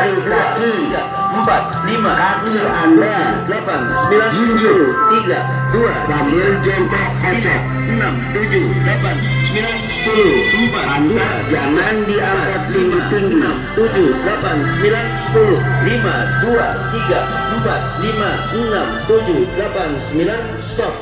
jari kaki 4, 5, kaki Anda 8, 9, 10, 3, 2, sambil jongkok kocok 6, 7, 8, 9, 10, 4, Anda jangan diangkat tinggi-tinggi 6, 7, 8, 9, 10, 5, 2, 3, 4, 5, 6, 7, 8, 9, stop.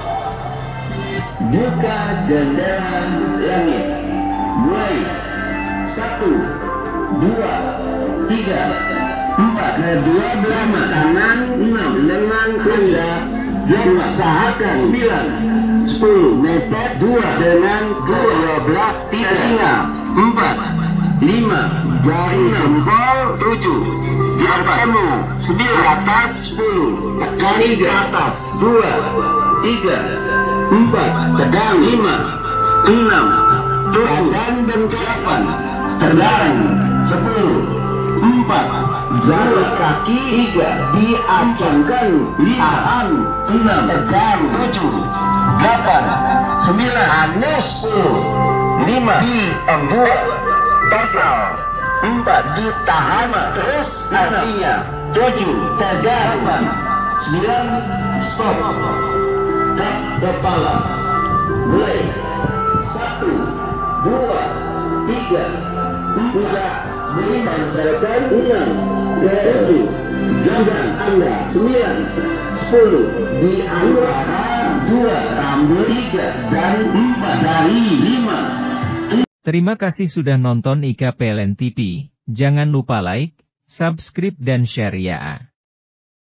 Buka jendela langit. Mulai 1, 2, 3, 4, kedua belah tangan 6, lengan Anda usahakan 9, 10, mepet 2 dengan kedua belah telinga 4, 5, jari jempol 7, biar bertemu 9, atas 10, kali ke atas 2, 3, 4, tegang 5, 6, 7, dan 8, tegang 10, 4, jari kaki 3, diacungkan 5, 6, tegang 7, 8, 9, anus 10, 5, diembuat, tegal 4, ditahan terus artinya 7, tegang 9, stop. Kepala mulai 1, 2, 3, 4, 5, tekan 6, 7, jangan Anda 9, 10, di antara 2, ambil 3 dan 4 dari 5. Terima kasih sudah nonton IKPLN TV. Jangan lupa like, subscribe dan share ya.